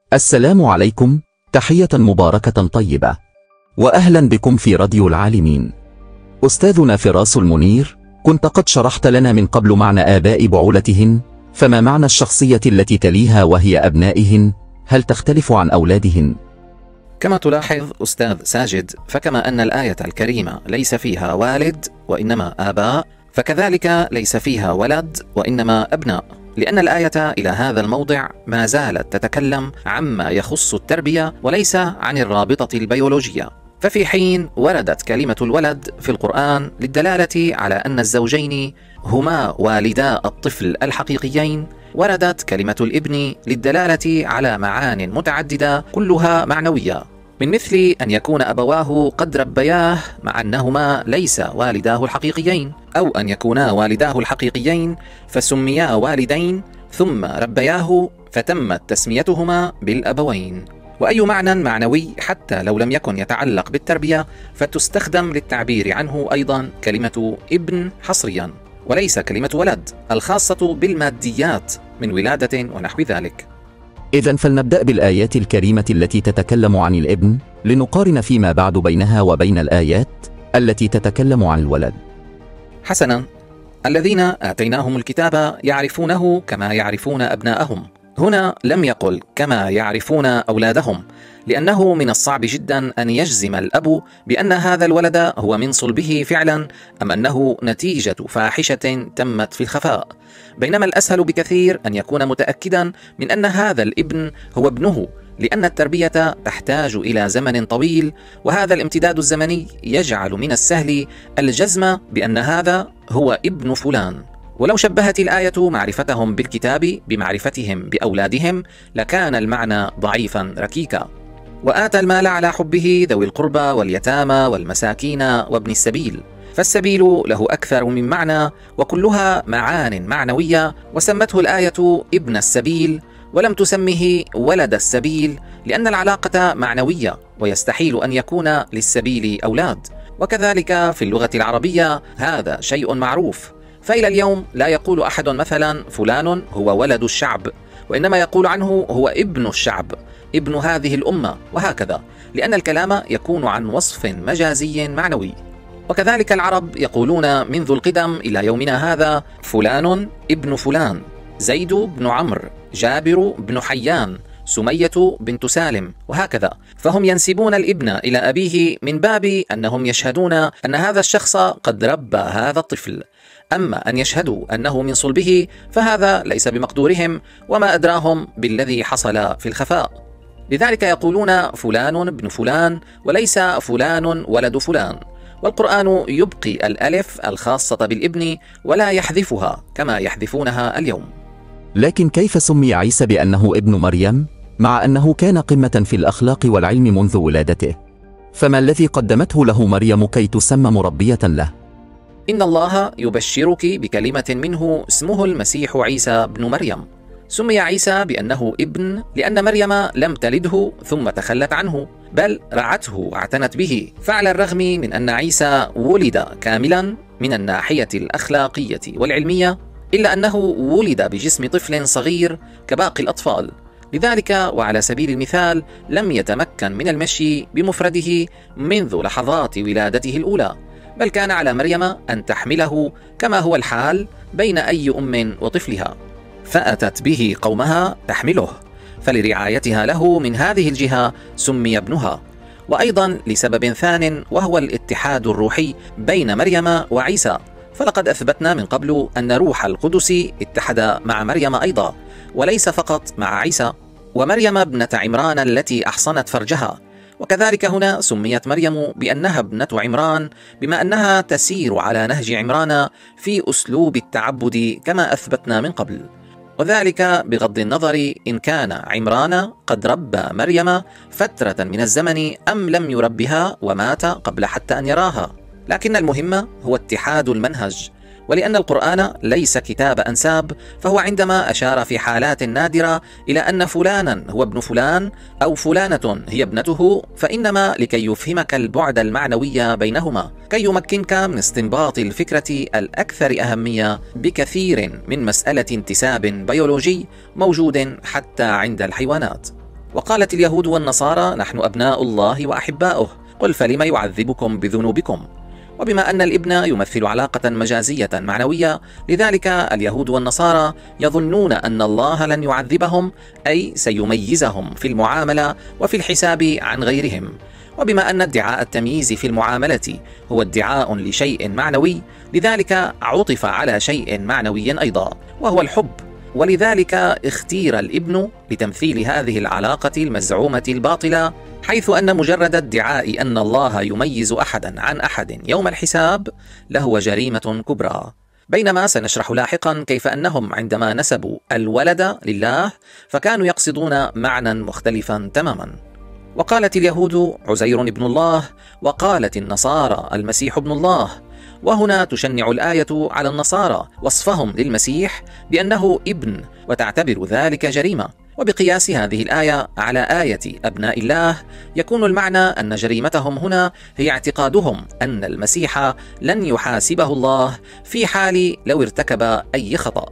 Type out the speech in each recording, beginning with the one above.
السلام عليكم، تحية مباركة طيبة، وأهلا بكم في راديو العالمين. أستاذنا فراس المنير، كنت قد شرحت لنا من قبل معنى آباء بعولتهن، فما معنى الشخصية التي تليها وهي أبنائهن؟ هل تختلف عن أولادهن؟ كما تلاحظ أستاذ ساجد، فكما أن الآية الكريمة ليس فيها والد وإنما آباء، فكذلك ليس فيها ولد وإنما أبناء، لأن الآية إلى هذا الموضع ما زالت تتكلم عما يخص التربية وليس عن الرابطة البيولوجية. ففي حين وردت كلمة الولد في القرآن للدلالة على أن الزوجين هما والدا الطفل الحقيقيين، وردت كلمة الابن للدلالة على معان متعددة كلها معنوية، من مثل أن يكون أبواه قد ربياه مع أنهما ليس والداه الحقيقيين، أو أن يكونا والداه الحقيقيين فسميا والدين ثم ربياه فتمت تسميتهما بالأبوين. وأي معنى معنوي حتى لو لم يكن يتعلق بالتربية فتستخدم للتعبير عنه أيضا كلمة ابن حصريا، وليس كلمة ولد الخاصة بالماديات من ولادة ونحو ذلك. إذن فلنبدأ بالآيات الكريمة التي تتكلم عن الابن، لنقارن فيما بعد بينها وبين الآيات التي تتكلم عن الولد. حسنا، الذين آتيناهم الكتاب يعرفونه كما يعرفون أبناءهم. هنا لم يقل كما يعرفون أولادهم، لأنه من الصعب جدا أن يجزم الأب بأن هذا الولد هو من صلبه فعلا أم أنه نتيجة فاحشة تمت في الخفاء، بينما الأسهل بكثير أن يكون متأكدا من أن هذا الابن هو ابنه، لأن التربية تحتاج إلى زمن طويل، وهذا الامتداد الزمني يجعل من السهل الجزم بأن هذا هو ابن فلان. ولو شبهت الآية معرفتهم بالكتاب بمعرفتهم بأولادهم لكان المعنى ضعيفا ركيكا. وآتى المال على حبه ذوي القربى واليتامى والمساكين وابن السبيل، فالسبيل له أكثر من معنى وكلها معان معنوية، وسمته الآية ابن السبيل ولم تسمه ولد السبيل، لأن العلاقة معنوية ويستحيل أن يكون للسبيل أولاد. وكذلك في اللغة العربية هذا شيء معروف، فإلى اليوم لا يقول أحد مثلا فلان هو ولد الشعب، وإنما يقول عنه هو ابن الشعب، ابن هذه الأمة، وهكذا، لأن الكلام يكون عن وصف مجازي معنوي. وكذلك العرب يقولون منذ القدم إلى يومنا هذا فلان ابن فلان، زيد بن عمرو، جابر بن حيان، سمية بنت سالم، وهكذا، فهم ينسبون الابن إلى أبيه من باب أنهم يشهدون أن هذا الشخص قد ربى هذا الطفل. أما أن يشهدوا أنه من صلبه فهذا ليس بمقدورهم، وما أدراهم بالذي حصل في الخفاء. لذلك يقولون فلان ابن فلان وليس فلان ولد فلان. والقرآن يبقي الألف الخاصة بالابن ولا يحذفها كما يحذفونها اليوم. لكن كيف سمي عيسى بأنه ابن مريم مع أنه كان قمة في الأخلاق والعلم منذ ولادته؟ فما الذي قدمته له مريم كي تسمى مربية له؟ إن الله يبشرك بكلمة منه اسمه المسيح عيسى بن مريم. سمي عيسى بأنه ابن لأن مريم لم تلده ثم تخلت عنه، بل رعته واعتنت به، فعلى الرغم من أن عيسى ولد كاملا من الناحية الأخلاقية والعلمية، إلا أنه ولد بجسم طفل صغير كباقي الأطفال. لذلك وعلى سبيل المثال لم يتمكن من المشي بمفرده منذ لحظات ولادته الأولى، بل كان على مريم أن تحمله كما هو الحال بين أي أم وطفلها، فأتت به قومها تحمله، فلرعايتها له من هذه الجهة سمي ابنها. وأيضا لسبب ثان وهو الاتحاد الروحي بين مريم وعيسى، فلقد أثبتنا من قبل أن روح القدس اتحد مع مريم أيضا، وليس فقط مع عيسى. ومريم ابنة عمران التي أحصنت فرجها، وكذلك هنا سميت مريم بأنها ابنة عمران بما أنها تسير على نهج عمران في أسلوب التعبد كما أثبتنا من قبل، وذلك بغض النظر إن كان عمران قد ربى مريم فترة من الزمن أم لم يربها ومات قبل حتى أن يراها. لكن المهم هو اتحاد المنهج، ولأن القرآن ليس كتاب أنساب، فهو عندما أشار في حالات نادرة إلى أن فلانا هو ابن فلان أو فلانة هي ابنته، فإنما لكي يفهمك البعد المعنوي بينهما، كي يمكنك من استنباط الفكرة الأكثر أهمية بكثير من مسألة انتساب بيولوجي موجود حتى عند الحيوانات. وقالت اليهود والنصارى نحن أبناء الله وأحباؤه، قل فلم يعذبكم بذنوبكم. وبما أن الابن يمثل علاقة مجازية معنوية، لذلك اليهود والنصارى يظنون أن الله لن يعذبهم، أي سيميزهم في المعاملة وفي الحساب عن غيرهم. وبما أن ادعاء التمييز في المعاملة هو ادعاء لشيء معنوي، لذلك عطف على شيء معنوي أيضا وهو الحب، ولذلك اختير الابن لتمثيل هذه العلاقة المزعومة الباطلة، حيث أن مجرد ادعاء أن الله يميز أحدا عن أحد يوم الحساب لهو جريمة كبرى. بينما سنشرح لاحقا كيف أنهم عندما نسبوا الولد لله فكانوا يقصدون معنى مختلفا تماما. وقالت اليهود عزير ابن الله، وقالت النصارى المسيح ابن الله. وهنا تشنع الآية على النصارى وصفهم للمسيح بأنه ابن، وتعتبر ذلك جريمة. وبقياس هذه الآية على آية أبناء الله يكون المعنى أن جريمتهم هنا هي اعتقادهم أن المسيح لن يحاسبه الله في حال لو ارتكب أي خطأ.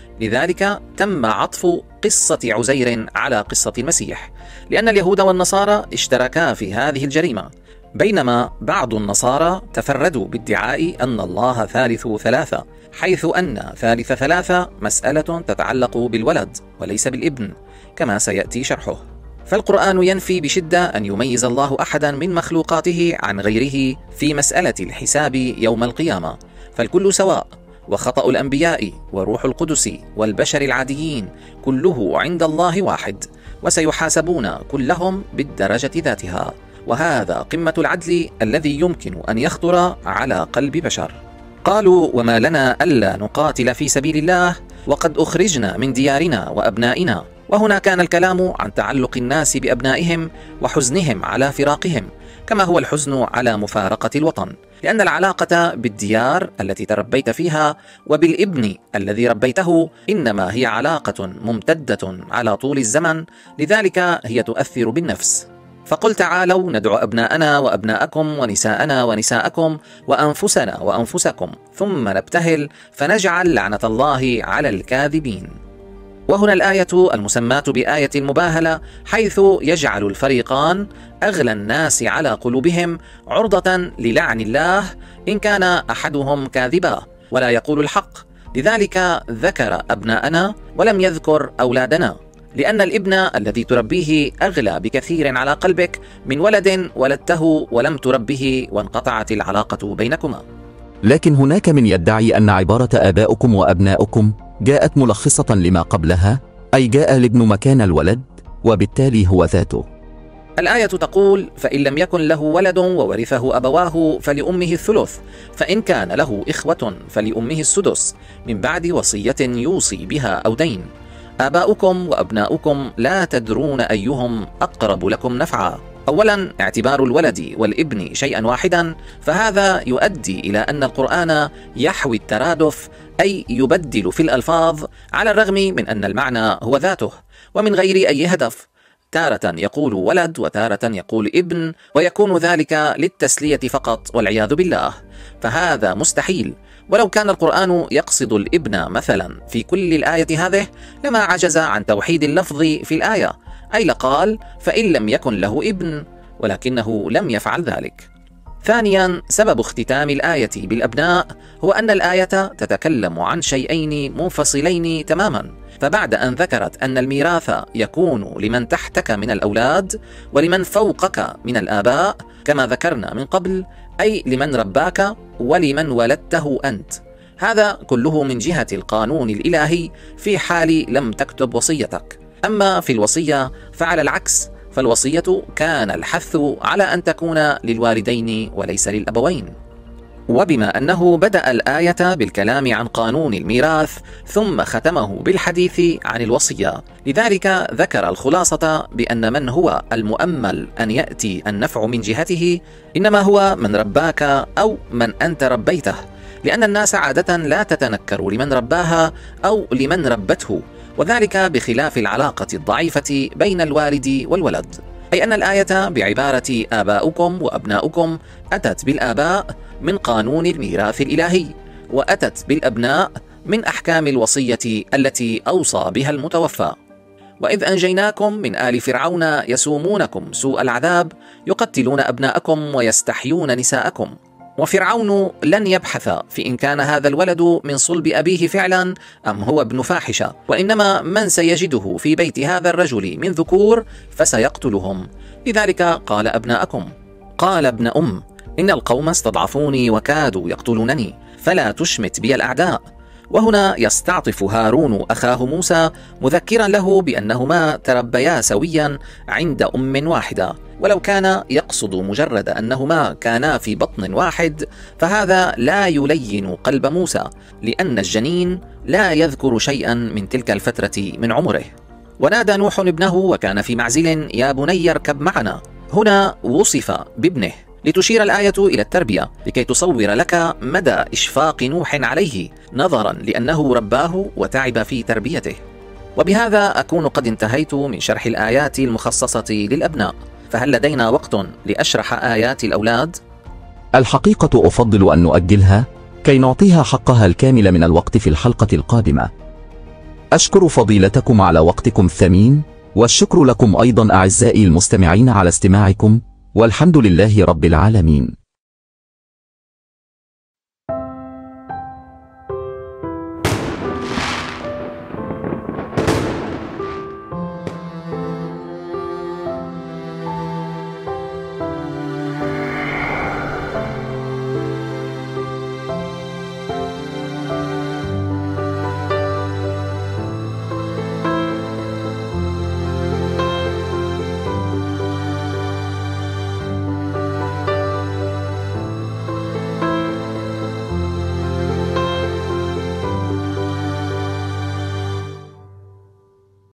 لذلك تم عطف قصة عزير على قصة المسيح، لأن اليهود والنصارى اشتركا في هذه الجريمة، بينما بعض النصارى تفردوا بادعاء أن الله ثالث ثلاثة، حيث أن ثالث ثلاثة مسألة تتعلق بالولد وليس بالابن كما سيأتي شرحه. فالقرآن ينفي بشدة أن يميز الله أحدا من مخلوقاته عن غيره في مسألة الحساب يوم القيامة، فالكل سواء، وخطأ الأنبياء وروح القدس والبشر العاديين كله عند الله واحد، وسيحاسبون كلهم بالدرجة ذاتها. وهذا قمة العدل الذي يمكن أن يخطر على قلب بشر. قالوا وما لنا ألا نقاتل في سبيل الله وقد أخرجنا من ديارنا وأبنائنا. وهنا كان الكلام عن تعلق الناس بأبنائهم وحزنهم على فراقهم، كما هو الحزن على مفارقة الوطن، لأن العلاقة بالديار التي تربيت فيها وبالابن الذي ربيته إنما هي علاقة ممتدة على طول الزمن، لذلك هي تؤثر بالنفس. فقل تعالوا ندعو أبناءنا وأبناءكم ونساءنا ونساءكم وأنفسنا وأنفسكم ثم نبتهل فنجعل لعنة الله على الكاذبين. وهنا الآية المسماة بآية المباهلة، حيث يجعل الفريقان أغلى الناس على قلوبهم عرضة للعن الله إن كان أحدهم كاذبا ولا يقول الحق. لذلك ذكر أبناءنا ولم يذكر أولادنا، لأن الابن الذي تربيه أغلى بكثير على قلبك من ولد ولدته ولم تربه وانقطعت العلاقة بينكما. لكن هناك من يدعي أن عبارة آباؤكم وأبناؤكم جاءت ملخصة لما قبلها، أي جاء الابن مكان الولد وبالتالي هو ذاته. الآية تقول فإن لم يكن له ولد وورثه أبواه فلأمه الثلث، فإن كان له إخوة فلأمه السدس من بعد وصية يوصي بها أو دين. آباؤكم وأبناؤكم لا تدرون أيهم أقرب لكم نفعا. أولا اعتبار الولد والابن شيئا واحدا، فهذا يؤدي إلى أن القرآن يحوي الترادف، أي يبدل في الألفاظ على الرغم من أن المعنى هو ذاته ومن غير أي هدف. تارة يقول ولد وتارة يقول ابن، ويكون ذلك للتسلية فقط والعياذ بالله، فهذا مستحيل. ولو كان القرآن يقصد الابن مثلا في كل الآية هذه لما عجز عن توحيد اللفظ في الآية، أي لقال فإن لم يكن له ابن، ولكنه لم يفعل ذلك. ثانيا سبب اختتام الآية بالأبناء هو أن الآية تتكلم عن شيئين منفصلين تماما، فبعد أن ذكرت أن الميراث يكون لمن تحتك من الأولاد ولمن فوقك من الآباء كما ذكرنا من قبل، أي لمن رباك ولمن ولدته أنت، هذا كله من جهة القانون الإلهي في حال لم تكتب وصيتك. أما في الوصية فعلى العكس، فالوصية كان الحث على أن تكون للوالدين وليس للأبوين. وبما أنه بدأ الآية بالكلام عن قانون الميراث ثم ختمه بالحديث عن الوصية، لذلك ذكر الخلاصة بأن من هو المؤمل أن يأتي النفع من جهته إنما هو من رباك أو من أنت ربيته، لأن الناس عادة لا تتنكر لمن رباها أو لمن ربته، وذلك بخلاف العلاقة الضعيفة بين الوالد والولد، أي أن الآية بعبارة آباؤكم وأبناؤكم أتت بالآباء من قانون الميراث الإلهي، وأتت بالأبناء من أحكام الوصية التي أوصى بها المتوفى. وإذ أنجيناكم من آل فرعون يسومونكم سوء العذاب يقتلون أبناءكم ويستحيون نساءكم. وفرعون لن يبحث في إن كان هذا الولد من صلب أبيه فعلا أم هو ابن فاحشة، وإنما من سيجده في بيت هذا الرجل من ذكور فسيقتلهم. لذلك قال أبناءكم. قال ابن أم إن القوم استضعفوني وكادوا يقتلونني فلا تشمت بي الأعداء. وهنا يستعطف هارون أخاه موسى مذكرا له بأنهما تربيا سويا عند أم واحدة، ولو كان يقصد مجرد أنهما كانا في بطن واحد فهذا لا يلين قلب موسى، لأن الجنين لا يذكر شيئا من تلك الفترة من عمره. ونادى نوح ابنه وكان في معزل يا بني اركب معنا. هنا وصف بابنه لتشير الآية إلى التربية لكي تصور لك مدى إشفاق نوح عليه نظرا لأنه رباه وتعب في تربيته. وبهذا أكون قد انتهيت من شرح الآيات المخصصة للأبناء، فهل لدينا وقت لأشرح آيات الأولاد؟ الحقيقة أفضل أن نؤجلها كي نعطيها حقها الكامل من الوقت في الحلقة القادمة. أشكر فضيلتكم على وقتكم الثمين، والشكر لكم أيضا أعزائي المستمعين على استماعكم، والحمد لله رب العالمين.